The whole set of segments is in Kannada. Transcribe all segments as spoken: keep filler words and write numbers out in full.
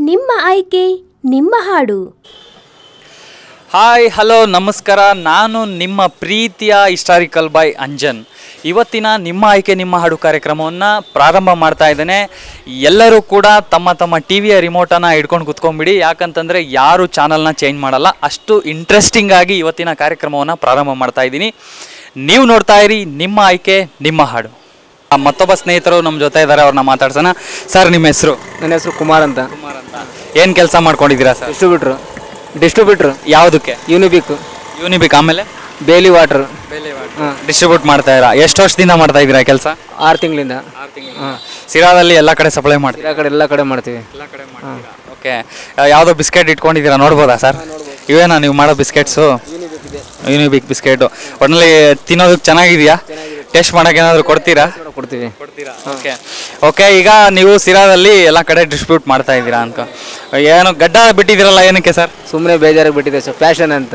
ನಿಮ್ಮ ಆಯ್ಕೆ ನಿಮ್ಮ ಹಾಡು. ಹಾಯ್ ಹಲೋ ನಮಸ್ಕಾರ, ನಾನು ನಿಮ್ಮ ಪ್ರೀತಿಯ ಹಿಸ್ಟಾರಿಕಲ್ ಬಾಯ್ ಅಂಜನ್. ಇವತ್ತಿನ ನಿಮ್ಮ ಆಯ್ಕೆ ನಿಮ್ಮ ಹಾಡು ಕಾರ್ಯಕ್ರಮವನ್ನು ಪ್ರಾರಂಭ ಮಾಡ್ತಾ ಇದ್ದೇನೆ. ಎಲ್ಲರೂ ಕೂಡ ತಮ್ಮ ತಮ್ಮ ಟಿ ವಿಯ ರಿಮೋಟನ್ನು ಹಿಡ್ಕೊಂಡು ಕುತ್ಕೊಂಡ್ಬಿಡಿ, ಯಾಕಂತಂದರೆ ಯಾರು ಚಾನಲ್ನ ಚೇಂಜ್ ಮಾಡಲ್ಲ, ಅಷ್ಟು ಇಂಟ್ರೆಸ್ಟಿಂಗ್ ಆಗಿ ಇವತ್ತಿನ ಕಾರ್ಯಕ್ರಮವನ್ನು ಪ್ರಾರಂಭ ಮಾಡ್ತಾ ಇದ್ದೀನಿ. ನೀವು ನೋಡ್ತಾ ಇರಿ ನಿಮ್ಮ ಆಯ್ಕೆ ನಿಮ್ಮ ಹಾಡು. ಮತ್ತೊಬ್ಬ ಸ್ನೇಹಿತರು ನಮ್ಮ ಜೊತೆ ಇದ್ದಾರೆ, ಅವ್ರನ್ನ ಮಾತಾಡ್ಸೋಣ. ಸರ್, ನಿಮ್ಮ ಹೆಸರು? ನನ್ನ ಹೆಸರು ಕುಮಾರ್ ಅಂತ. ಕುಮಾರ್ ಅಂತ. ಏನು ಕೆಲಸ ಮಾಡ್ಕೊಂಡಿದ್ದೀರಾ ಸರ್? ಡಿಸ್ಟ್ರಿಬ್ಯೂಟ್ರು. ಡಿಸ್ಟ್ರಿಬ್ಯೂಟ್ರು ಯಾವುದಕ್ಕೆ? ಯೂನಿಬಿಕ್. ಯೂನಿಬಿಕ್. ಆಮೇಲೆ ಬೇಲಿ ವಾಟರ್ ಹಾಂ, ಡಿಸ್ಟ್ರಿಬ್ಯೂಟ್ ಮಾಡ್ತಾ ಇದ್ದೀರಾ. ಎಷ್ಟು ವರ್ಷದಿಂದ ಮಾಡ್ತಾ ಇದ್ದೀರಾ ಕೆಲಸ? ಆರು ತಿಂಗಳಿಂದ. ಹಾಂ. ಸಿರಾದಲ್ಲಿ ಎಲ್ಲ ಕಡೆ ಸಪ್ಲೈ ಮಾಡ್ತೀರಾ? ಎಲ್ಲ ಕಡೆ ಎಲ್ಲ ಕಡೆ ಮಾಡ್ತೀವಿ. ಎಲ್ಲ ಕಡೆ ಮಾಡ್ತೀರಾ? ಓಕೆ. ಯಾವುದೋ ಬಿಸ್ಕೆಟ್ ಇಟ್ಕೊಂಡಿದ್ದೀರಾ, ನೋಡ್ಬೋದಾ ಸರ್? ಇವೇನಾ ನೀವು ಮಾಡೋ ಬಿಸ್ಕೆಟ್ಸು? Unibic biscuit. ಒಟ್ಟಿನಲ್ಲಿ ತಿನ್ನೋದಕ್ಕೆ ಚೆನ್ನಾಗಿದೆಯಾ? ಟೇಸ್ಟ್ ಮಾಡೋಕೆ ಏನಾದರೂ ಕೊಡ್ತೀರಾ? ಕೊಡ್ತೀವಿ. ಕೊಡ್ತೀರಾ? ಓಕೆ ಓಕೆ ಈಗ ನೀವು ಸಿರಾದಲ್ಲಿ ಎಲ್ಲ ಕಡೆ ಡಿಸ್ಟ್ರಿಬ್ಯೂಟ್ ಮಾಡ್ತಾ ಇದ್ದೀರಾ ಅಂತ. ಏನು ಗಡ್ಡ ಬಿಟ್ಟಿದ್ದೀರಲ್ಲ, ಏನಕ್ಕೆ ಸರ್? ಸುಮ್ಮನೆ ಬೇಜಾರಾಗಿ ಬಿಟ್ಟಿದೆ ಸರ್, ಫ್ಯಾಷನ್ ಅಂತ.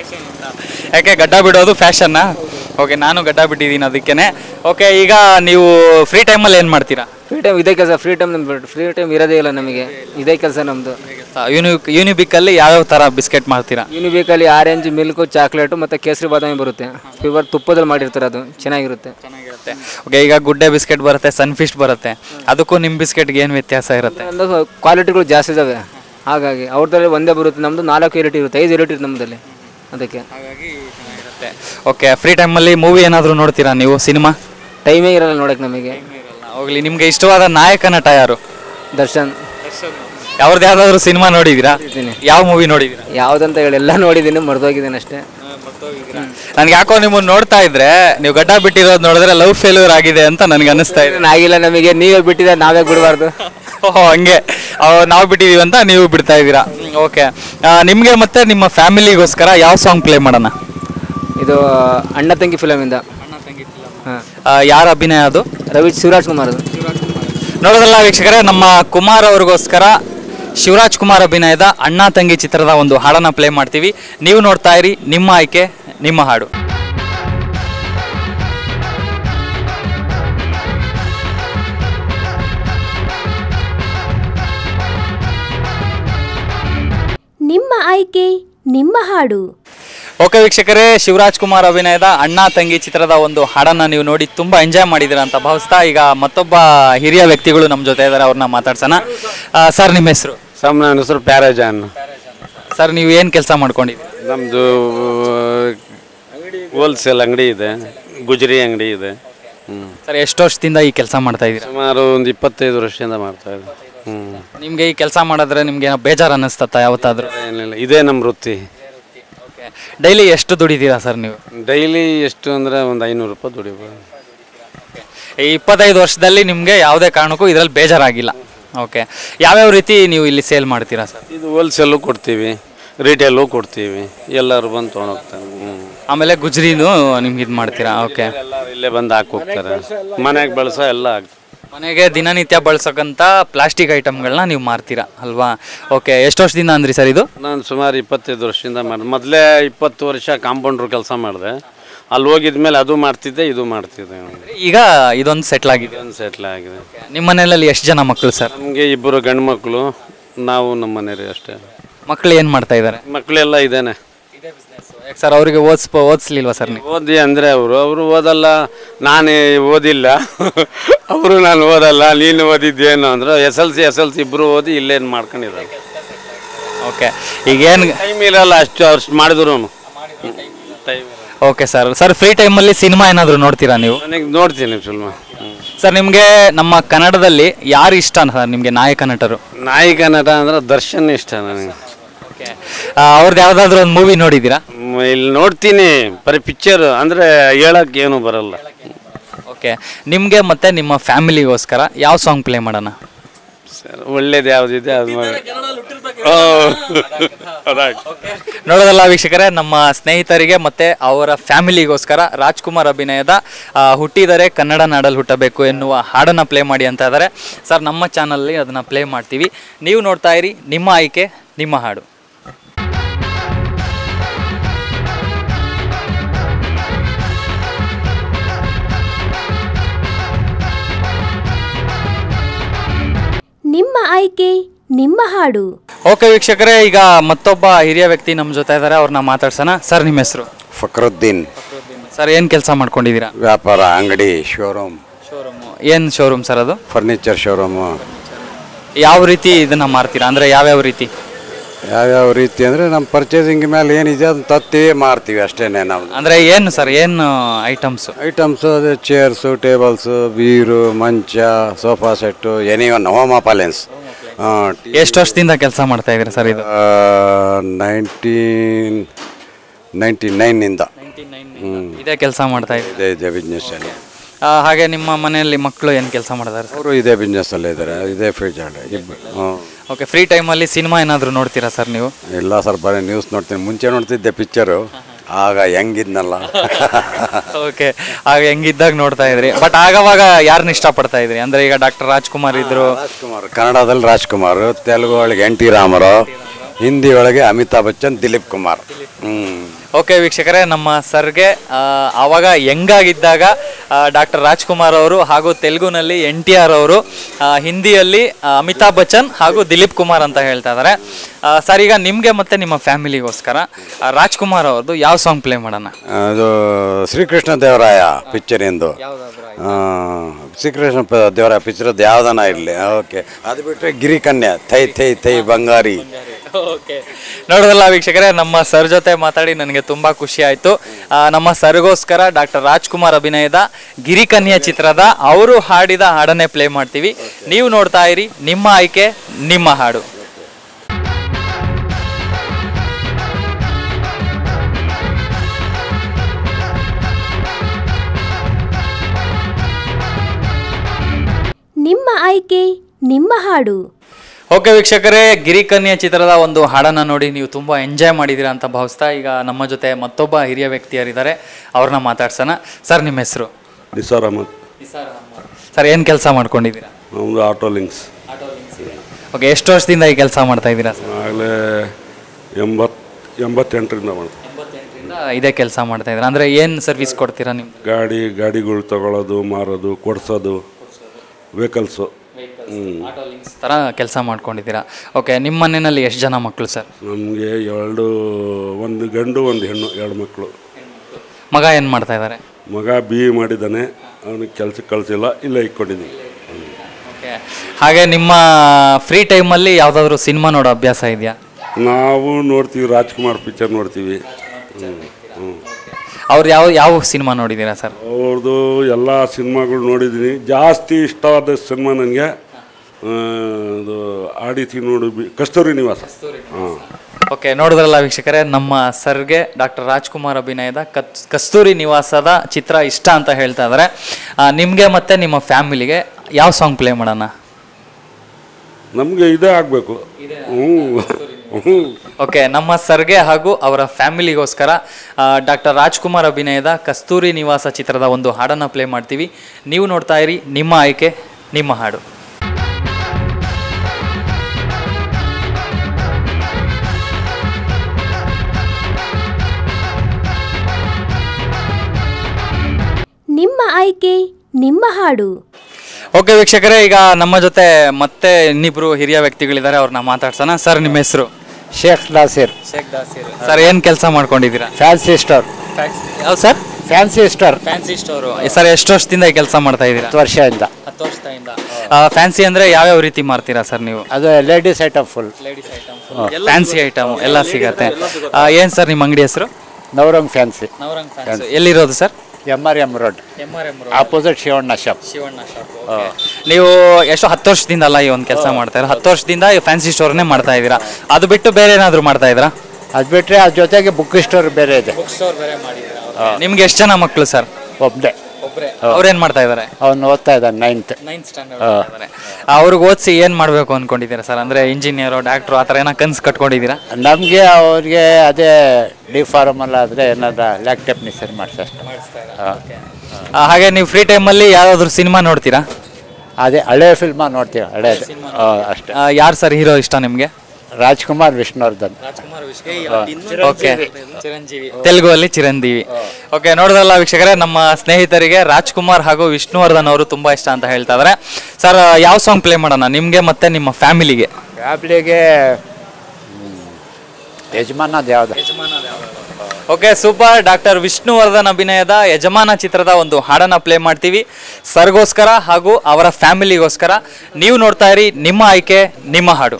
ಯಾಕೆ ಗಡ್ಡ ಬಿಡೋದು ಫ್ಯಾಷನ್ನಾ? ಓಕೆ, ನಾನು ಗಡ್ಡ ಬಿಟ್ಟಿದ್ದೀನಿ ಅದಕ್ಕೇ. ಓಕೆ, ಈಗ ನೀವು ಫ್ರೀ ಟೈಮಲ್ಲಿ ಏನು ಮಾಡ್ತೀರಾ? ಫ್ರೀ ಟೈಮ್ ಇದೇ ಕೆಲಸ. ಫ್ರೀ ಟೈಮ್ ನಮ್ದು ಫ್ರೀ ಟೈಮ್ ಇರೋದೇ ಇಲ್ಲ ನಮಗೆ, ಇದೇ ಕೆಲಸ ನಮ್ಮದು. ಯೂನಿಕ್ ಯೂನಿಬಿಕ್ಕಲ್ಲಿ ಯಾವ್ಯಾವ ಥರ ಬಿಸ್ಕೆಟ್ ಮಾಡ್ತೀರಾ? ಯೂನಿಬಿಕಲ್ಲಿ ಆರೆಂಜ್, ಮಿಲ್ಕು, ಚಾಕ್ಲೇಟು ಮತ್ತು ಕೇಸರಿ ಬಾದಾಮಿ ಬರುತ್ತೆ. ಪ್ಯೂರ್ ತುಪ್ಪದಲ್ಲಿ ಮಾಡಿರ್ತಾರೆ, ಅದು ಚೆನ್ನಾಗಿರುತ್ತೆ. ಚೆನ್ನಾಗಿರುತ್ತೆ. ಓಕೆ, ಈಗ ಗುಡ್ಡೆ ಬಿಸ್ಕೆಟ್ ಬರುತ್ತೆ, ಸನ್ಫಿಸ್ಟ್ ಬರುತ್ತೆ. ಅದಕ್ಕೂ ನಿಮ್ಮ ಬಿಸ್ಕೆಟ್ಗೆ ಏನು ವ್ಯತ್ಯಾಸ ಇರುತ್ತೆ? ಒಂದು ಕ್ವಾಲಿಟಿಗಳು ಜಾಸ್ತಿ ಇದ್ದಾವೆ, ಹಾಗಾಗಿ ಅವ್ರದ್ರಲ್ಲಿ ಒಂದೇ ಬರುತ್ತೆ. ನಮ್ಮದು ನಾಲ್ಕು ವೆರೈಟಿ ಇರುತ್ತೆ, ಐದು ವೆರೈಟಿ ಇರುತ್ತೆ ನಮ್ಮದಲ್ಲಿ, ಅದಕ್ಕೆ ಹಾಗಾಗಿ ಚೆನ್ನಾಗಿರುತ್ತೆ. ಓಕೆ, ಫ್ರೀ ಟೈಮಲ್ಲಿ ಮೂವಿ ಏನಾದರೂ ನೋಡ್ತೀರಾ ನೀವು? ಸಿನಿಮಾ ಟೈಮೇ ಇರಲ್ಲ ನೋಡೋಕ್ಕೆ ನಮಗೆ. ಹೋಗಲಿ, ನಿಮಗೆ ಇಷ್ಟವಾದ ನಾಯಕ ನಟ ಯಾರು? ದರ್ಶನ್. ಅವ್ರದ್ದು ಯಾವುದಾದ್ರೂ ಸಿನಿಮಾ ನೋಡಿದ್ದೀರಾ? ಯಾವ ಮೂವಿ ನೋಡಿದ್ದೀರಾ? ಯಾವುದಂತ ಹೇಳಿ ಎಲ್ಲ ನೋಡಿದ್ದೀನಿ, ಮರೆದೋಗಿದ್ದೀನಿ ಅಷ್ಟೇ. ನನ್ಗೆ ಯಾಕೋ ನಿಮ್ಮನ್ನು ನೋಡ್ತಾ ಇದ್ರೆ ನೀವು ಗಡ್ಡ ಬಿಟ್ಟಿರೋದು ನೋಡಿದ್ರೆ ಲವ್ ಫೇಲ್ಯೂರ್ ಆಗಿದೆ ಅಂತ ನನಗೆ ಅನಿಸ್ತಾ ಇದೆ. ಆಗಿಲ್ಲ ನಮಗೆ, ನೀವೇ ಬಿಟ್ಟಿದ್ರೆ ನಾವೇ ಬಿಡಬಾರ್ದು. ಓಹೋ, ಹಂಗೆ ನಾವು ಬಿಟ್ಟಿದೀವಿ ಅಂತ ನೀವು ಬಿಡ್ತಾ ಇದ್ದೀರಾ. ಓಕೆ, ನಿಮಗೆ ಮತ್ತೆ ನಿಮ್ಮ ಫ್ಯಾಮಿಲಿಗೋಸ್ಕರ ಯಾವ ಸಾಂಗ್ ಪ್ಲೇ ಮಾಡೋಣ? ಇದು ಅಣ್ಣ ತಂಗಿ ಫಿಲಮಿಂದ. ಹಾಂ. ಯಾರ ಅಭಿನಯ ಅದು? ರವಿ ಶಿವರಾಜ್ ಕುಮಾರ್. ನೋಡೋದಲ್ಲ ವೀಕ್ಷಕರೇ, ನಮ್ಮ ಕುಮಾರ್ ಅವ್ರಿಗೋಸ್ಕರ ಶಿವರಾಜ್ ಕುಮಾರ್ ಅಭಿನಯದ ಅಣ್ಣ ತಂಗಿ ಚಿತ್ರದ ಒಂದು ಹಾಡನ್ನು ಪ್ಲೇ ಮಾಡ್ತೀವಿ. ನೀವು ನೋಡ್ತಾ ಇರಿ ನಿಮ್ಮ ಆಯ್ಕೆ ನಿಮ್ಮ ಹಾಡು. ನಿಮ್ಮ ಆಯ್ಕೆ ನಿಮ್ಮ ಹಾಡು. ಓಕೆ ವೀಕ್ಷಕರೇ, ಶಿವರಾಜ್ ಕುಮಾರ್ ಅಭಿನಯದ ಅಣ್ಣ ತಂಗಿ ಚಿತ್ರದ ಒಂದು ಹಾಡನ್ನು ನೀವು ನೋಡಿ ತುಂಬ ಎಂಜಾಯ್ ಮಾಡಿದ್ದೀರಾ ಅಂತ ಭಾವಿಸ್ತಾ, ಈಗ ಮತ್ತೊಬ್ಬ ಹಿರಿಯ ವ್ಯಕ್ತಿಗಳು ನಮ್ಮ ಜೊತೆ ಇದ್ದಾರೆ, ಅವ್ರನ್ನ ಮಾತಾಡ್ಸೋಣ. ಸರ್, ನಿಮ್ಮ ಹೆಸರು? ಸರ್, ನನ್ನ ಹೆಸರು ಪ್ಯಾರಾಜಾನ್. ಸರ್, ನೀವು ಏನು ಕೆಲಸ ಮಾಡ್ಕೊಂಡಿದ್ದೀರಿ? ನಮ್ಮದು ಹೋಲ್ಸೇಲ್ ಅಂಗಡಿ ಇದೆ, ಗುಜರಿ ಅಂಗಡಿ ಇದೆ. ಹ್ಞೂ ಸರ್, ಎಷ್ಟು ವರ್ಷದಿಂದ ಈ ಕೆಲಸ ಮಾಡ್ತಾ ಇದ್ದೀರಾ? ಸುಮಾರು ಒಂದು ಇಪ್ಪತ್ತೈದು ವರ್ಷದಿಂದ ಮಾಡ್ತಾ ಇದ್ದೆ. ಹ್ಞೂ. ನಿಮಗೆ ಈ ಕೆಲಸ ಮಾಡಿದ್ರೆ ನಿಮ್ಗೆ ಏನೋ ಬೇಜಾರು ಅನ್ನಿಸ್ತತ್ತ ಯಾವತ್ತಾದರೂ? ಏನಿಲ್ಲ, ಇದೇ ನಮ್ಮ ವೃತ್ತಿ. ಓಕೆ, ಡೈಲಿ ಎಷ್ಟು ದುಡಿತೀರಾ ಸರ್ ನೀವು? ಡೈಲಿ ಎಷ್ಟು ಅಂದರೆ ಒಂದು ಐನೂರು ರೂಪಾಯಿ ದುಡಿಬೋದು. ಈ ಇಪ್ಪತ್ತೈದು ವರ್ಷದಲ್ಲಿ ನಿಮಗೆ ಯಾವುದೇ ಕಾರಣಕ್ಕೂ ಇದರಲ್ಲಿ ಬೇಜಾರಾಗಿಲ್ಲ? ಓಕೆ, ಯಾವ್ಯಾವ ರೀತಿ ನೀವು ಇಲ್ಲಿ ಸೇಲ್ ಮಾಡ್ತೀರಾ ಸರ್? ಇದು ಹೋಲ್ಸೇಲು ಕೊಡ್ತೀವಿ, ರಿಟೇಲು ಕೊಡ್ತೀವಿ, ಎಲ್ಲರೂ ಬಂದು ತೊಗೊಂಡೋಗ್ತಾರೆ. ಹ್ಞೂ. ಆಮೇಲೆ ಗುಜ್ರಿನೂ ನಿಮ್ಗೆ ಇದು ಮಾಡ್ತೀರಾ? ಓಕೆ, ಎಲ್ಲರೂ ಇಲ್ಲೇ ಬಂದು ಹಾಕಿ ಹೋಗ್ತಾರೆ. ಮನೆಗೆ ಬಳಸೋ ಎಲ್ಲ ಆಗ್ತದೆ. ಮನೆಗೆ ದಿನನಿತ್ಯ ಬಳಸೋಕ್ಕಂಥ ಪ್ಲಾಸ್ಟಿಕ್ ಐಟಮ್ಗಳನ್ನ ನೀವು ಮಾರ್ತೀರಾ ಅಲ್ವಾ? ಓಕೆ, ಎಷ್ಟು ವರ್ಷದಿಂದ ಅಂದ್ರಿ ಸರ್ ಇದು? ನಾನು ಸುಮಾರು ಇಪ್ಪತ್ತೈದು ವರ್ಷದಿಂದ ಮಾಡಿದೆ. ಮೊದಲೇ ಇಪ್ಪತ್ತು ವರ್ಷ ಕಾಂಪೌಂಡ್ರು ಕೆಲಸ ಮಾಡಿದೆ. ಅಲ್ಲಿ ಹೋಗಿದ್ಮೇಲೆ ಅದು ಮಾಡ್ತಿದ್ದೆ, ಇದು ಮಾಡ್ತಿದ್ದೆ. ಈಗ ಇದೊಂದು ಸೆಟ್ಲ್ ಆಗಿದೆ? ಒಂದು ಸೆಟ್ಲ್ ಆಗಿದೆ. ನಿಮ್ಮ ಮನೆಯಲ್ಲಿ ಎಷ್ಟು ಜನ ಮಕ್ಕಳು ಸರ್? ನಮಗೆ ಇಬ್ಬರು ಗಂಡು ಮಕ್ಕಳು, ನಾವು ನಮ್ಮ ಮನೆಯವ್ರು ಅಷ್ಟೇ. ಮಕ್ಕಳು ಏನು ಮಾಡ್ತಾ ಇದ್ದಾರೆ? ಮಕ್ಕಳೆಲ್ಲ ಇದೇನೆ ಸರ್, ಅವರಿಗೆ ಓದಿಸ್ಪ ಓದಿಸ್ಲಿಲ್ವಾ ಸರ್ ನೀವು? ಓದಿ ಅಂದರೆ ಅವರು ಅವರು ಓದಲ್ಲ, ನಾನು ಓದಿಲ್ಲ. ಅವರು ನಾನು ಓದಲ್ಲ, ನೀನು ಓದಿದ್ದೇನು ಅಂದ್ರೆ S L C S L C ಇಬ್ಬರು ಓದಿ ಇಲ್ಲೇನು ಮಾಡ್ಕೊಂಡಿದ್ದಾರೆ. ಓಕೆ, ಈಗೇನು ಟೈಮ್ ಇರಲ್ಲ ಅಷ್ಟು ಅಷ್ಟು ಮಾಡಿದ್ರು time. Okay sir. Sir, free ಟೈಮಲ್ಲಿ ಸಿನಿಮಾ ಏನಾದರೂ ನೋಡ್ತೀರಾ ನೀವು? ನನಗೆ ನೋಡ್ತೀನಿ ಫಿಲ್ಮ್. ಸರ್, ನಿಮಗೆ ನಮ್ಮ ಕನ್ನಡದಲ್ಲಿ ಯಾರು ಇಷ್ಟ ಸರ್ ನಿಮಗೆ ನಾಯಕ ನಟರು? ನಾಯಕ ನಟ ಅಂದ್ರೆ ದರ್ಶನ್ ಇಷ್ಟ ನನಗೆ. ಓಕೆ, ಅವ್ರದ್ದು ಯಾವುದಾದ್ರೂ ಒಂದು ಮೂವಿ ನೋಡಿದ್ದೀರಾ? ಇಲ್ಲಿ ನೋಡ್ತೀನಿ, ಬರೀ ಪಿಕ್ಚರ್ ಅಂದರೆ ಹೇಳಕ್ಕೆ ಏನು ಬರಲ್ಲ. ಓಕೆ, ನಿಮಗೆ ಮತ್ತು ನಿಮ್ಮ ಫ್ಯಾಮಿಲಿಗೋಸ್ಕರ ಯಾವ ಸಾಂಗ್ ಪ್ಲೇ ಮಾಡೋಣ ಸರ್? ಒಳ್ಳೇದು ಯಾವುದಿದೆ ಅದು ಮಾಡಿ. ನೋಡೋದಲ್ಲ ವೀಕ್ಷಕರೇ, ನಮ್ಮ ಸ್ನೇಹಿತರಿಗೆ ಮತ್ತು ಅವರ ಫ್ಯಾಮಿಲಿಗೋಸ್ಕರ ರಾಜ್ಕುಮಾರ್ ಅಭಿನಯದ ಹುಟ್ಟಿದರೆ ಕನ್ನಡ ನಾಡಲ್ಲಿ ಹುಟ್ಟಬೇಕು ಎನ್ನುವ ಹಾಡನ್ನು ಪ್ಲೇ ಮಾಡಿ ಅಂತ ಇದ್ದಾರೆ. ಸರ್, ನಮ್ಮ ಚಾನಲ್ಲಿ ಅದನ್ನು ಪ್ಲೇ ಮಾಡ್ತೀವಿ. ನೀವು ನೋಡ್ತಾ ಇರಿ ನಿಮ್ಮ ಆಯ್ಕೆ ನಿಮ್ಮ ಹಾಡು. ನಿಮ್ಮ ಆಯ್ಕೆ ನಿಮ್ಮ ಹಾಡು. ಓಕೆ ವೀಕ್ಷಕರೇ, ಈಗ ಮತ್ತೊಬ್ಬ ಹಿರಿಯ ವ್ಯಕ್ತಿ ನಮ್ಮ ಜೊತೆ ಇದ್ದಾರೆ, ಅವ್ರನ್ನ ಮಾತಾಡ್ಸೋಣ. ಸರ್ ನಿಮ್ಮ ಹೆಸರು? ಫಕ್ರುದ್ದೀನ್. ಸರ್ ಏನು ಕೆಲಸ ಮಾಡ್ಕೊಂಡಿದ್ದೀರಾ? ವ್ಯಾಪಾರ, ಅಂಗಡಿ, ಶೋರೂಮ್. ಶೋರೂಮು. ಏನು ಶೋರೂಮ್ ಸರ್ ಅದು? Furniture showroom. ಯಾವ ರೀತಿ ಇದನ್ನ ಮಾರ್ತೀರಾ, ಅಂದರೆ ಯಾವ್ಯಾವ ರೀತಿ? ಯಾವ್ಯಾವ ರೀತಿ ಅಂದರೆ ನಮ್ಮ ಪರ್ಚೇಸಿಂಗ್ ಮೇಲೆ ಏನಿದೆ ಅದನ್ನ ತತ್ತಿ ಮಾರ್ತೀವಿ ಅಷ್ಟೇ ನಾವು. ಅಂದರೆ ಏನು ಸರ್, ಏನು ಐಟಮ್ಸು? ಐಟಮ್ಸು ಅದೇ ಚೇರ್ಸು, ಟೇಬಲ್ಸು, ಬೀರು, ಮಂಚ, sofa set, any one home appliances. ಎಷ್ಟು ವರ್ಷದಿಂದ ಕೆಲಸ ಮಾಡ್ತಾ ಇದ್ದೀರಾ ಸರ್ ಇದು? ನೈನ್ಟೀನ್ ನೈಂಟಿ ನೈನಿಂದ ಇದೇ ಕೆಲಸ ಮಾಡ್ತಾ ಇದ್ದೀವಿ. ಇದೇ ಇದೇ ಬಿಸ್ನೆಸ್ಸಲ್ಲಿ. ಹಾಗೆ ನಿಮ್ಮ ಮನೆಯಲ್ಲಿ ಮಕ್ಕಳು ಏನು ಕೆಲಸ ಮಾಡಿದ್ದಾರೆ? ಅವರು ಇದೇ ಬಿಸ್ನೆಸ್ಸಲ್ಲೇ ಇದ್ದಾರೆ, ಇದೇ ಫೀಲ್ಡ್ ಇಬ್ಬರು. ಹ್ಞೂ. ಓಕೆ, ಫ್ರೀ ಟೈಮಲ್ಲಿ ಸಿನಿಮಾ ಏನಾದರೂ ನೋಡ್ತೀರಾ ಸರ್ ನೀವು? ಇಲ್ಲ ಸರ್, ಬರೀ ನ್ಯೂಸ್ ನೋಡ್ತೀನಿ. ಮುಂಚೆ ನೋಡ್ತಿದ್ದೆ ಪಿಕ್ಚರು, ಆಗ ಹೆಂಗಿದ್ನಲ್ಲ. ಓಕೆ, ಆಗ ಹೆಂಗಿದ್ದಾಗ ನೋಡ್ತಾ ಇದ್ರಿ. ಬಟ್ ಆಗವಾಗ ಯಾರನ್ನ ಇಷ್ಟಪಡ್ತಾ ಇದ್ರಿ? ಅಂದರೆ ಈಗ ಡಾಕ್ಟರ್ ರಾಜ್ಕುಮಾರ್ ಇದ್ರು. ರಾಜ್ಕುಮಾರ್ ಕನ್ನಡದಲ್ಲಿ ರಾಜ್ಕುಮಾರ್, ತೆಲುಗು ಒಳಗೆ ಎನ್ ಟಿ ರಾಮರಾವ್, ಹಿಂದಿ ಒಳಗೆ ಅಮಿತಾಬ್ ಬಚ್ಚನ್, ದಿಲೀಪ್ ಕುಮಾರ್. ಹ್ಞೂ. ಓಕೆ ವೀಕ್ಷಕರೇ, ನಮ್ಮ ಸರ್ಗೆ ಆವಾಗ ಯಂಗಾಗಿದ್ದಾಗ ಡಾಕ್ಟರ್ ರಾಜ್ಕುಮಾರ್ ಅವರು ಹಾಗೂ ತೆಲುಗುನಲ್ಲಿ ಎನ್ ಟಿ ಆರ್ ಅವರು, ಹಿಂದಿಯಲ್ಲಿ ಅಮಿತಾಬ್ ಬಚ್ಚನ್ ಹಾಗೂ ದಿಲೀಪ್ ಕುಮಾರ್ ಅಂತ ಹೇಳ್ತಾ ಇದ್ದಾರೆ. ಸರ್, ಈಗ ನಿಮಗೆ ಮತ್ತು ನಿಮ್ಮ ಫ್ಯಾಮಿಲಿಗೋಸ್ಕರ ರಾಜ್ಕುಮಾರ್ ಅವ್ರದ್ದು ಯಾವ ಸಾಂಗ್ ಪ್ಲೇ ಮಾಡೋಣ? ಅದು ಶ್ರೀಕೃಷ್ಣ ದೇವರಾಯ ಪಿಕ್ಚರಿಂದು. ಶ್ರೀಕೃಷ್ಣ ದೇವರಾಯ ಪಿಕ್ಚರದ್ದು ಯಾವ್ದನ ಇರಲಿ. ಓಕೆ, ಅದು ಬಿಟ್ಟರೆ ಗಿರಿಕನ್ಯಾ, ಥೈ ಥೈ ಥೈ ಬಂಗಾರಿ. ಓಕೆ, ನೋಡೋದಲ್ಲ ವೀಕ್ಷಕರೇ, ನಮ್ಮ ಸರ್ ಜೊತೆ ಮಾತಾಡಿ ನನಗೆ ತುಂಬ ಖುಷಿ ಆಯಿತು. ನಮ್ಮ ಸರ್ಗೋಸ್ಕರ ಡಾಕ್ಟರ್ ರಾಜ್ಕುಮಾರ್ ಅಭಿನಯದ ಗಿರಿಕನ್ಯಾ ಚಿತ್ರದ ಅವರು ಹಾಡಿದ ಹಾಡನ್ನೇ ಪ್ಲೇ ಮಾಡ್ತೀವಿ. ನೀವು ನೋಡ್ತಾ ಇರಿ ನಿಮ್ಮ ಆಯ್ಕೆ ನಿಮ್ಮ ಹಾಡು. ನಿಮ್ಮ ಆಯ್ಕೆ ನಿಮ್ಮ ಹಾಡು. ಓಕೆ ವೀಕ್ಷಕರೇ, ಗಿರಿಕನ್ಯಾ ಚಿತ್ರದ ಒಂದು ಹಾಡನ್ನು ನೋಡಿ ನೀವು ತುಂಬ ಎಂಜಾಯ್ ಮಾಡಿದ್ದೀರಾ ಅಂತ ಭಾವಿಸ್ತಾ, ಈಗ ನಮ್ಮ ಜೊತೆ ಮತ್ತೊಬ್ಬ ಹಿರಿಯ ವ್ಯಕ್ತಿಯರಿದ್ದಾರೆ, ಅವ್ರನ್ನ ಮಾತಾಡ್ಸೋಣ. ಸರ್ ನಿಮ್ಮ ಹೆಸರು? ನಿಸಾರ್ ಅಹಮದ್. ಸರ್ ಏನು ಕೆಲಸ ಮಾಡ್ಕೊಂಡಿದ್ದೀರಾ? ನಮ್ಮದು ಆಟೋ ಲಿಂಕ್ಸ್. ಓಕೆ, ಎಷ್ಟು ವರ್ಷದಿಂದ ಈ ಕೆಲಸ ಮಾಡ್ತಾ ಇದ್ದೀರಾ ಸರ್? ಆಗಲೇ ಎಂಬತ್ತು ಎಂಬತ್ತೆಂಟರಿಂದ ಮಾಡ್ತೀವಿ. ಎಂಬತ್ತೆಂಟರಿಂದ ಇದೇ ಕೆಲಸ ಮಾಡ್ತಾ ಇದ್ದೀರಾ. ಅಂದರೆ ಏನು ಸರ್ವಿಸ್ ಕೊಡ್ತೀರಾ ನಿಮ್ಮ? ಗಾಡಿ ಗಾಡಿಗಳು ತಗೊಳ್ಳೋದು, ಮಾರೋದು, ಕೊಡಿಸೋದು, ವೆಹಿಕಲ್ಸು. ಆಟೋ ಲಿಂಕ್ಸ್ ಥರ ಕೆಲಸ ಮಾಡ್ಕೊಂಡಿದ್ದೀರಾ. ಓಕೆ, ನಿಮ್ಮ ಮನೆಯಲ್ಲಿ ಎಷ್ಟು ಜನ ಮಕ್ಕಳು ಸರ್? ನಮಗೆ ಎರಡು, ಒಂದು ಗಂಡು ಒಂದು ಹೆಣ್ಣು, ಎರಡು ಮಕ್ಕಳು. ಮಗ ಏನು ಮಾಡ್ತಾ ಇದ್ದಾರೆ? ಮಗ ಬಿ ಇ ಮಾಡಿದ್ದಾನೆ, ಅವನಿಗೆ ಕೆಲಸಕ್ಕೆ ಕಳಿಸಿಲ್ಲ, ಇಲ್ಲೇ ಇಟ್ಕೊಂಡಿದ್ದೀನಿ. ಓಕೆ, ಹಾಗೆ ನಿಮ್ಮ ಫ್ರೀ ಟೈಮಲ್ಲಿ ಯಾವುದಾದ್ರೂ ಸಿನಿಮಾ ನೋಡೋ ಅಭ್ಯಾಸ ಇದೆಯಾ? ನಾವು ನೋಡ್ತೀವಿ, ರಾಜ್ಕುಮಾರ್ ಪಿಕ್ಚರ್ ನೋಡ್ತೀವಿ. ಹ್ಞೂ ಹ್ಞೂ ಅವ್ರು ಯಾವ ಯಾವ ಸಿನಿಮಾ ನೋಡಿದ್ದೀರಾ ಸರ್? ಅವ್ರದ್ದು ಎಲ್ಲ ಸಿನಿಮಾಗಳು ನೋಡಿದ್ದೀನಿ. ಜಾಸ್ತಿ ಇಷ್ಟವಾದ ಸಿನಿಮಾ ನನಗೆ ಅದು ಆಡಿತಿ ನೋಡು, ಕಸ್ತೂರಿ ನಿವಾಸ. ಹಾಂ. ಓಕೆ, ನೋಡಿದ್ರಲ್ಲ ವೀಕ್ಷಕರೇ, ನಮ್ಮ ಸರ್ಗೆ ಡಾಕ್ಟರ್ ರಾಜ್ಕುಮಾರ್ ಅಭಿನಯದ ಕತ್ ಕಸ್ತೂರಿ ನಿವಾಸದ ಚಿತ್ರ ಇಷ್ಟ ಅಂತ ಹೇಳ್ತಾ ಇದ್ದಾರೆ. ನಿಮಗೆ ಮತ್ತು ನಿಮ್ಮ ಫ್ಯಾಮಿಲಿಗೆ ಯಾವ ಸಾಂಗ್ ಪ್ಲೇ ಮಾಡೋಣ? ನಮಗೆ ಇದೇ ಆಗಬೇಕು. ಹ್ಞೂ ಹ್ಞೂ ಓಕೆ, ನಮ್ಮ ಸರ್ಗೆ ಹಾಗೂ ಅವರ ಫ್ಯಾಮಿಲಿಗೋಸ್ಕರ ಡಾಕ್ಟರ್ ರಾಜ್ಕುಮಾರ್ ಅಭಿನಯದ ಕಸ್ತೂರಿ ನಿವಾಸ ಚಿತ್ರದ ಒಂದು ಹಾಡನ್ನು ಪ್ಲೇ ಮಾಡ್ತೀವಿ. ನೀವು ನೋಡ್ತಾ ಇರಿ ನಿಮ್ಮ ಆಯ್ಕೆ ನಿಮ್ಮ ಹಾಡು. ನಿಮ್ಮ ಆಯ್ಕೆ ನಿಮ್ಮ ಹಾಡು. ಓಕೆ ವೀಕ್ಷಕರೇ, ಈಗ ನಮ್ಮ ಜೊತೆ ಮತ್ತೆ ಇನ್ನಿಬ್ರು ಹಿರಿಯ ವ್ಯಕ್ತಿಗಳಿದ್ದಾರೆ, ಅವ್ರನ್ನ ಮಾತಾಡ್ಸೋಣ. ಸರ್ ನಿಮ್ಮ ಹೆಸರು? ಶೇಖ್ ನಾಸಿರ್. ಶೇಖ್ ದಾಸಿರ್. ಸರ್ ಏನು ಕೆಲಸ ಮಾಡ್ಕೊಂಡಿದ್ದೀರಾ? Fancy store. ಯಾವ sir? Fancy store. Fancy store. Sir ಎಷ್ಟು ವರ್ಷದಿಂದ ಈ ಕೆಲಸ ಮಾಡ್ತಾ ಇದ್ದೀರಾ? ಹತ್ತು ವರ್ಷದಿಂದ. ಹತ್ತು ವರ್ಷದಿಂದ. ಫ್ಯಾನ್ಸಿ ಅಂದರೆ ಯಾವ್ಯಾವ ರೀತಿ ಮಾಡ್ತೀರಾ ಸರ್ ನೀವು? ಅದು ladies item full. Ladies item, fancy item ಎಲ್ಲ ಸಿಗತ್ತೆ. ಏನು ಸರ್ ನಿಮ್ಮ ಅಂಗಡಿ ಹೆಸರು? ನವರಂಗ್ ಫ್ಯಾನ್ಸಿ. ನವರಂಗ್ ಫ್ಯಾನ್ಸಿ. ಎಲ್ಲಿರೋದು sir? M R M road, opposite Shivanna shop. Shivanna shop. ನೀವು ಎಷ್ಟು ಹತ್ತು ವರ್ಷದಿಂದ ಅಲ್ಲ ಈ ಒಂದು ಕೆಲಸ ಮಾಡ್ತಾ ಇದ್ದೀರಾ? ಹತ್ತು ವರ್ಷದಿಂದ ಫ್ಯಾನ್ಸಿ ಸ್ಟೋರ್ನೇ ಮಾಡ್ತಾ ಇದ್ದೀರಾ. ಅದು ಬಿಟ್ಟು ಬೇರೆ ಏನಾದರೂ ಮಾಡ್ತಾ ಇದ್ದೀರಾ? ಅದು ಬಿಟ್ಟರೆ ಅದ್ರ ಜೊತೆಗೆ ಬುಕ್ ಸ್ಟೋರ್ ಬೇರೆ ಇದೆ. ಬುಕ್ ಸ್ಟೋರ್ ಬೇರೆ ಮಾಡಿದ್ದೀರಾ? ನಿಮ್ಗೆ ಎಷ್ಟು ಜನ ಮಕ್ಕಳು ಸರ್? ಒಬ್ಬನೇ. ಒಬ್ಬರೇ. ಅವ್ರೇನು ಮಾಡ್ತಾ ಇದ್ದಾರೆ? ಅವ್ನು ಓದ್ತಾ ಇದ್ದಾನೆ ನೈನ್ತ್. ನೈನ್ತ್ ಸ್ಟ್ಯಾಂಡರ್ಡ್ ಓದ್ತಾ ಇದ್ದಾರೆ. ಅವ್ರಿಗೆ ಓದಿಸಿ ಏನು ಮಾಡಬೇಕು ಅಂದ್ಕೊಂಡಿದ್ದೀರಾ ಸರ್? ಅಂದರೆ ಇಂಜಿನಿಯರು, ಡಾಕ್ಟ್ರು ಆ ಥರ ಏನೋ ಕನಸು ಕಟ್ಕೊಂಡಿದ್ದೀರಾ? ನಮಗೆ ಅವ್ರಿಗೆ ಅದೇ ಡಿ ಫಾರ್ಮಲ್ ಆದರೆ ಏನಾದ್ರು ಲ್ಯಾಕ್ ಟೆಕ್ನಿಷಿಯನ್ ಮಾಡಿಸಿ ಅಷ್ಟೇ. ಹಾಗೆ ನೀವು ಫ್ರೀ ಟೈಮಲ್ಲಿ ಯಾವುದಾದ್ರೂ ಸಿನಿಮಾ ನೋಡ್ತೀರಾ? ಅದೇ ಹಳೆ ಫಿಲ್ಮ ನೋಡ್ತೀವಿ, ಹಳೇದು ಅಷ್ಟೇ. ಯಾರು ಸರ್ ಹೀರೋ ಇಷ್ಟ ನಿಮಗೆ? ರಾಜ್ಕುಮಾರ್, ವಿಷ್ಣುವರ್ಧನ್. ಓಕೆ, ಚಿರಂಜೀವಿ. ತೆಲುಗು ಅಲ್ಲಿ ಚಿರಂಜೀವಿ. ಓಕೆ, ನೋಡಿದ್ರಲ್ಲ ವೀಕ್ಷಕರೇ, ನಮ್ಮ ಸ್ನೇಹಿತರಿಗೆ ರಾಜ್ಕುಮಾರ್ ಹಾಗೂ ವಿಷ್ಣುವರ್ಧನ್ ಅವರು ತುಂಬಾ ಇಷ್ಟ ಅಂತ ಹೇಳ್ತಾ ಇದ್ದಾರೆ. ಸರ್ ಯಾವ ಸಾಂಗ್ ಪ್ಲೇ ಮಾಡೋಣ ನಿಮಗೆ ಮತ್ತೆ ನಿಮ್ಮ ಫ್ಯಾಮಿಲಿಗೆ? ಫ್ಯಾಮಿಲಿಗೆ ಯಜಮಾನದ ಯಾವುದು? Okay, super. ಡಾಕ್ಟರ್ ವಿಷ್ಣುವರ್ಧನ್ ಅಭಿನಯದ ಯಜಮಾನ ಚಿತ್ರದ ಒಂದು ಹಾಡನ್ನು ಪ್ಲೇ ಮಾಡ್ತೀವಿ ಸರ್ಗೋಸ್ಕರ ಹಾಗೂ ಅವರ ಫ್ಯಾಮಿಲಿಗೋಸ್ಕರ. ನೀವು ನೋಡ್ತಾ ಇರಿ ನಿಮ್ಮ ಆಯ್ಕೆ ನಿಮ್ಮ ಹಾಡು.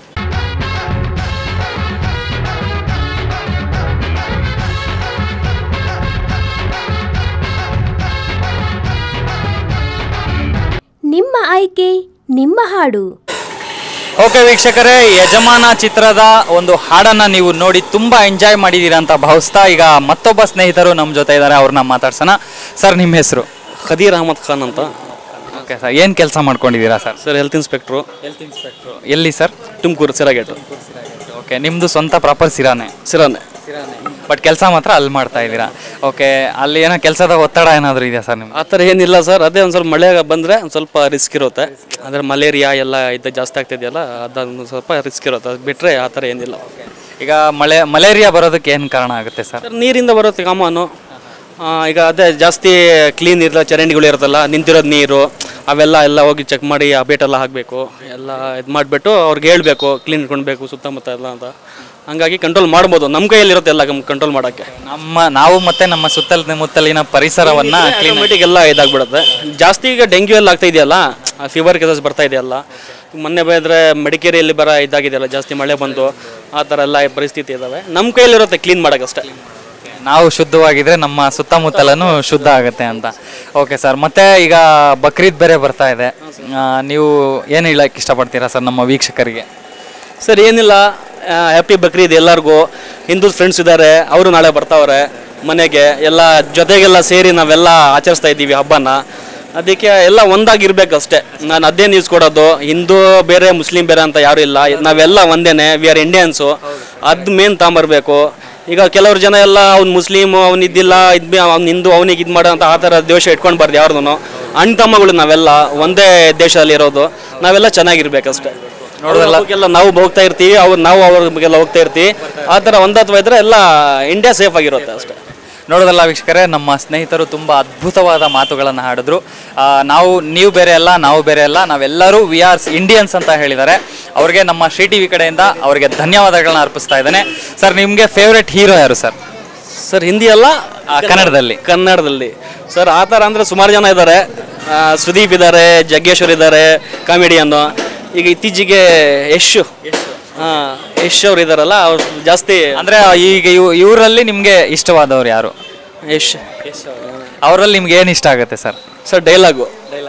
ನಿಮ್ಮ ಆಯ್ಕೆ ನಿಮ್ಮ ಹಾಡು. ಓಕೆ ವೀಕ್ಷಕರೇ, ಯಜಮಾನ ಚಿತ್ರದ ಒಂದು ಹಾಡನ್ನು ನೀವು ನೋಡಿ ತುಂಬ ಎಂಜಾಯ್ ಮಾಡಿದ್ದೀರಾ ಅಂತ ಭಾವಿಸ್ತಾ ಈಗ ಮತ್ತೊಬ್ಬ ಸ್ನೇಹಿತರು ನಮ್ಮ ಜೊತೆ ಇದ್ದಾರೆ, ಅವ್ರನ್ನ ಮಾತಾಡ್ಸೋಣ. ಸರ್, ನಿಮ್ಮ ಹೆಸರು? ಖದೀರ್ ಅಹಮದ್ ಖಾನ್ ಅಂತ. ಓಕೆ ಸರ್, ಏನು ಕೆಲಸ ಮಾಡ್ಕೊಂಡಿದ್ದೀರಾ sir? Sir health inspector. Health inspector ಎಲ್ಲಿ ಸರ್? ತುಮಕೂರು ಸಿರಾಗೇಟು. ಓಕೆ, ನಿಮ್ಮದು ಸ್ವಂತ ಪ್ರಾಪರ್ ಸಿರಾನೆ? ಸಿರಾನೆ. ಬಟ್ ಕೆಲಸ ಮಾತ್ರ ಅಲ್ಲಿ ಮಾಡ್ತಾ ಇದ್ದೀರಾ. ಓಕೆ, ಅಲ್ಲಿ ಏನೋ ಕೆಲಸದ ಒತ್ತಡ ಏನಾದರೂ ಇದೆಯಾ ಸರ್ ನಿಮ್ಗೆ? ಆ ಥರ ಏನಿಲ್ಲ ಸರ್, ಅದೇ ಒಂದು ಸ್ವಲ್ಪ ಮಳೆ ಬಂದರೆ ಒಂದು ಸ್ವಲ್ಪ ರಿಸ್ಕ್ ಇರುತ್ತೆ. ಅಂದರೆ ಮಲೇರಿಯಾ ಎಲ್ಲ ಇದು ಜಾಸ್ತಿ ಆಗ್ತಿದೆಯಲ್ಲ, ಅದೊಂದು ಸ್ವಲ್ಪ ರಿಸ್ಕ್ ಇರುತ್ತೆ. ಅದು ಬಿಟ್ಟರೆ ಆ ಥರ ಏನಿಲ್ಲ. ಈಗ ಮಳೆ ಮಲೇರಿಯಾ ಬರೋದಕ್ಕೆ ಏನು ಕಾರಣ ಆಗುತ್ತೆ ಸರ್? ಸರ್ ನೀರಿಂದ ಬರುತ್ತೆ ಕಾಮನು. ಈಗ ಅದೇ ಜಾಸ್ತಿ ಕ್ಲೀನ್ ಇರಲ್ಲ, ಚರಂಡಿಗಳು ಇರುತ್ತಲ್ಲ, ನಿಂತಿರೋದು ನೀರು ಅವೆಲ್ಲ ಎಲ್ಲ ಹೋಗಿ ಚೆಕ್ ಮಾಡಿ ಅಬೇಟೆಲ್ಲ ಹಾಕಬೇಕು. ಎಲ್ಲ ಇದು ಮಾಡಿಬಿಟ್ಟು ಅವ್ರಿಗೆ ಹೇಳ್ಬೇಕು ಕ್ಲೀನ್ ಇಟ್ಕೊಳ್ಬೇಕು ಸುತ್ತಮುತ್ತ ಎಲ್ಲ ಅಂತ. ಹಂಗಾಗಿ ಕಂಟ್ರೋಲ್ ಮಾಡ್ಬೋದು, ನಮ್ಮ ಕೈಯಲ್ಲಿರುತ್ತೆ ಎಲ್ಲ ಕಂಟ್ರೋಲ್ ಮಾಡೋಕ್ಕೆ. ನಮ್ಮ ನಾವು ಮತ್ತೆ ನಮ್ಮ ಸುತ್ತಲ ಮುತ್ತಲಿನ ಪರಿಸರವನ್ನ ಆಟೋಮೆಟಿಕ್ ಎಲ್ಲ ಇದಾಗ್ಬಿಡುತ್ತೆ. ಜಾಸ್ತಿ ಈಗ ಡೆಂಗ್ಯೂ ಎಲ್ಲ ಆಗ್ತಾ ಇದೆಯಲ್ಲ, ಫೀವರ್ ಕೇಸಸ್ ಬರ್ತಾ ಇದೆಯಲ್ಲ. ಮೊನ್ನೆ ಬಂದರೆ ಮಡಿಕೇರಿಯಲ್ಲಿ ಬರ ಇದಾಗಿದೆಯಲ್ಲ, ಜಾಸ್ತಿ ಮಳೆ ಬಂದು ಆ ಥರ ಎಲ್ಲ ಪರಿಸ್ಥಿತಿ ಇದ್ದಾವೆ. ನಮ್ಮ ಕೈಯಲ್ಲಿರುತ್ತೆ ಕ್ಲೀನ್ ಮಾಡೋಕ್ಕಷ್ಟೇ. ನಾವು ಶುದ್ಧವಾಗಿದ್ರೆ ನಮ್ಮ ಸುತ್ತಮುತ್ತಲೂ ಶುದ್ಧ ಆಗುತ್ತೆ ಅಂತ. ಓಕೆ ಸರ್, ಮತ್ತೆ ಈಗ ಬಕ್ರೀದ್ ಬೇರೆ ಬರ್ತಾ ಇದೆ, ನೀವು ಏನು ಹೇಳಕ್ಕೆ ಇಷ್ಟಪಡ್ತೀರಾ ಸರ್ ನಮ್ಮ ವೀಕ್ಷಕರಿಗೆ? ಸರ್ ಏನಿಲ್ಲ, ಹ್ಯಾಪಿ ಬಕ್ರೀದ್ ಎಲ್ಲರಿಗೂ. ಹಿಂದೂ ಫ್ರೆಂಡ್ಸ್ ಇದ್ದಾರೆ, ಅವರು ನಾಳೆ ಬರ್ತಾವ್ರೆ ಮನೆಗೆ. ಎಲ್ಲ ಜೊತೆಗೆಲ್ಲ ಸೇರಿ ನಾವೆಲ್ಲ ಆಚರಿಸ್ತಾ ಇದ್ದೀವಿ ಹಬ್ಬನ. ಅದಕ್ಕೆ ಎಲ್ಲ ಒಂದಾಗಿರ್ಬೇಕಷ್ಟೇ. ನಾನು ಅದೇ ನ್ಯೂಸ್ ಕೊಡೋದು, ಹಿಂದೂ ಬೇರೆ ಮುಸ್ಲಿಂ ಬೇರೆ ಅಂತ ಯಾರೂ ಇಲ್ಲ, ನಾವೆಲ್ಲ ಒಂದೇನೆ, ವಿ ಆರ್ ಇಂಡಿಯನ್ಸು. ಅದು ಮೇನ್ ತಗೊಂಬರ್ಬೇಕು. ಈಗ ಕೆಲವ್ರು ಜನ ಎಲ್ಲ ಅವ್ನು ಮುಸ್ಲಿಮು, ಅವ್ನು ಇದ್ದಿಲ್ಲ, ಇದು ಅವ್ನು ಹಿಂದೂ, ಅವನಿಗೆ ಇದು ಮಾಡೋ ಅಂತ ಆ ಥರ ದ್ವೇಷ ಇಟ್ಕೊಂಡ್ಬಾರ್ದು ಯಾರ್ದು. ಅಣ್ಣ ತಮ್ಮಗಳು ನಾವೆಲ್ಲ ಒಂದೇ ದೇಶದಲ್ಲಿ ಇರೋದು, ನಾವೆಲ್ಲ ಚೆನ್ನಾಗಿರ್ಬೇಕಷ್ಟೇ. ನೋಡೋದೆಲ್ಲ ನಾವು ಹೋಗ್ತಾ ಇರ್ತೀವಿ, ಅವ್ರು ನಾವು ಅವ್ರಿಗೆಲ್ಲ ಹೋಗ್ತಾ ಇರ್ತೀವಿ. ಆ ಥರ ಒಂದತ್ವ ಇದ್ರೆ ಎಲ್ಲ ಇಂಡಿಯಾ ಸೇಫ್ ಆಗಿರುತ್ತೆ ಅಷ್ಟೇ. ನೋಡೋದಲ್ಲ ವೀಕ್ಷಕರೇ, ನಮ್ಮ ಸ್ನೇಹಿತರು ತುಂಬ ಅದ್ಭುತವಾದ ಮಾತುಗಳನ್ನು ಹಾಡಿದ್ರು. ನಾವು ನೀವು ಬೇರೆ ಅಲ್ಲ, ನಾವು ಬೇರೆ ಅಲ್ಲ, ನಾವೆಲ್ಲರೂ ವಿ ಆರ್ ಇಂಡಿಯನ್ಸ್ ಅಂತ ಹೇಳಿದ್ದಾರೆ. ಅವ್ರಿಗೆ ನಮ್ಮ ಶ್ರೀ ಟಿ ವಿ ಕಡೆಯಿಂದ ಅವರಿಗೆ ಧನ್ಯವಾದಗಳನ್ನ ಅರ್ಪಿಸ್ತಾ ಇದ್ದೇನೆ. ಸರ್, ನಿಮಗೆ ಫೇವ್ರೆಟ್ ಹೀರೋ ಯಾರು ಸರ್? ಸರ್ ಹಿಂದಿ ಅಲ್ಲ, ಕನ್ನಡದಲ್ಲಿ? ಕನ್ನಡದಲ್ಲಿ ಸರ್ ಆ ಥರ ಅಂದರೆ ಸುಮಾರು ಜನ ಇದ್ದಾರೆ. ಸುದೀಪ್ ಇದ್ದಾರೆ, ಜಗ್ಗೇಶ್ವರ್ ಇದ್ದಾರೆ, ಕಾಮಿಡಿಯನ್ನು. ಈಗ ಇತ್ತೀಚೆಗೆ ಯಶ್, ಹಾಂ ಯಶ್ ಅವ್ರು ಇದ್ದಾರಲ್ಲ, ಅವ್ರು ಜಾಸ್ತಿ ಅಂದರೆ ಈಗ ಇವ್ ಇವರಲ್ಲಿ ನಿಮಗೆ ಇಷ್ಟವಾದವ್ರು ಯಾರು? ಯಶ್. ಅವರಲ್ಲಿ ನಿಮ್ಗೆ ಏನು ಇಷ್ಟ ಆಗುತ್ತೆ sir? Sir dialogue,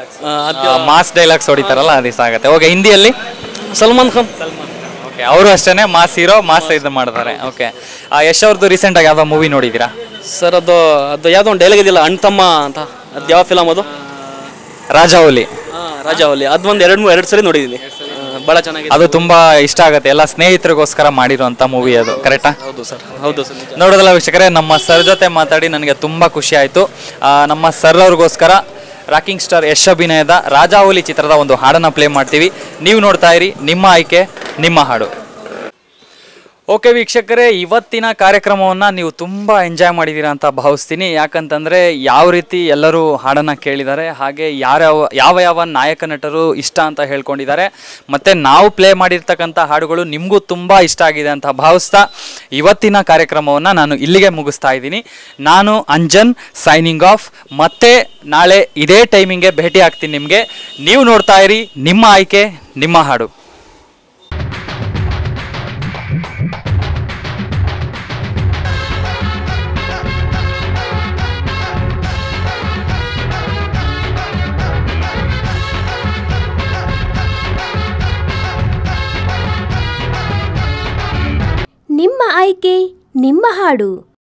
mass dialogues ಹೊಡಿತಾರಲ್ಲ, ಅದು ಇಷ್ಟ ಆಗುತ್ತೆ. ಓಕೆ, ಹಿಂದಿಯಲ್ಲಿ ಸಲ್ಮಾನ್ ಖಾನ್. ಓಕೆ, ಅವರು ಅಷ್ಟೇ ಮಾಸ್ ಹೀರೋ, ಮಾಸ್ ಇದು ಮಾಡ್ತಾರೆ. ಓಕೆ, ಯಶ್ ಅವ್ರದ್ದು ರೀಸೆಂಟಾಗಿ ಯಾವ ಮೂವಿ ನೋಡಿದ್ದೀರಾ ಸರ್? ಅದು ಅದು ಯಾವುದೋ ಒಂದು ಡೈಲಾಗ್ ಇದೆಯಲ್ಲ, ಅಣ್ಣ ತಮ್ಮ ಅಂತ, ಅದು ಯಾವ ಫಿಲಮ್ ಅದು? ರಾಜಾವಲಿ. ರಾಜಾವಲಿ, ಅದು ಒಂದು ಎರಡು ಎರಡು ಸರಿ ನೋಡಿದ್ದೀನಿ, ಭಾಳ ಚೆನ್ನಾಗಿದೆ. ಅದು ತುಂಬಾ ಇಷ್ಟ ಆಗುತ್ತೆ, ಎಲ್ಲ ಸ್ನೇಹಿತರಿಗೋಸ್ಕರ ಮಾಡಿರುವಂತ ಮೂವಿ ಅದು, ಕರೆಕ್ಟಾ? ಹೌದು ಸರ್, ಹೌದು ಸರ್. ನೋಡೋದಲ್ಲ ವೀಕ್ಷಕರೇ, ನಮ್ಮ ಸರ್ ಜೊತೆ ಮಾತಾಡಿ ನನಗೆ ತುಂಬಾ ಖುಷಿ ಆಯಿತು. ನಮ್ಮ ಸರ್ ಅವ್ರಿಗೋಸ್ಕರ ರಾಕಿಂಗ್ ಸ್ಟಾರ್ ಯಶ್ ಅಭಿನಯದ ರಾಜಾವಲಿ ಚಿತ್ರದ ಒಂದು ಹಾಡನ್ನು ಪ್ಲೇ ಮಾಡ್ತೀವಿ. ನೀವು ನೋಡ್ತಾ ಇರಿ ನಿಮ್ಮ ಆಯ್ಕೆ ನಿಮ್ಮ ಹಾಡು. ಓಕೆ ವೀಕ್ಷಕರೇ, ಇವತ್ತಿನ ಕಾರ್ಯಕ್ರಮವನ್ನು ನೀವು ತುಂಬ ಎಂಜಾಯ್ ಮಾಡಿದ್ದೀರಾ ಅಂತ ಭಾವಿಸ್ತೀನಿ. ಯಾಕಂತಂದರೆ ಯಾವ ರೀತಿ ಎಲ್ಲರೂ ಹಾಡನ್ನು ಕೇಳಿದ್ದಾರೆ, ಹಾಗೆ ಯಾರ್ಯಾವ ಯಾವ ಯಾವ ನಾಯಕ ನಟರು ಇಷ್ಟ ಅಂತ ಹೇಳ್ಕೊಂಡಿದ್ದಾರೆ, ಮತ್ತು ನಾವು ಪ್ಲೇ ಮಾಡಿರ್ತಕ್ಕಂಥ ಹಾಡುಗಳು ನಿಮಗೂ ತುಂಬ ಇಷ್ಟ ಆಗಿದೆ ಅಂತ ಭಾವಿಸ್ತಾ ಇವತ್ತಿನ ಕಾರ್ಯಕ್ರಮವನ್ನು ನಾನು ಇಲ್ಲಿಗೆ ಮುಗಿಸ್ತಾ ಇದ್ದೀನಿ. ನಾನು ಅಂಜನ್ ಸೈನಿಂಗ್ ಆಫ್. ಮತ್ತೆ ನಾಳೆ ಇದೇ ಟೈಮಿಂಗ್ಗೆ ಭೇಟಿ ಆಗ್ತೀನಿ ನಿಮಗೆ. ನೀವು ನೋಡ್ತಾ ಇರಿ ನಿಮ್ಮ ಆಯ್ಕೆ ನಿಮ್ಮ ಹಾಡು. ನಿಮ್ಮ ಆಯ್ಕೆ ನಿಮ್ಮ ಹಾಡು.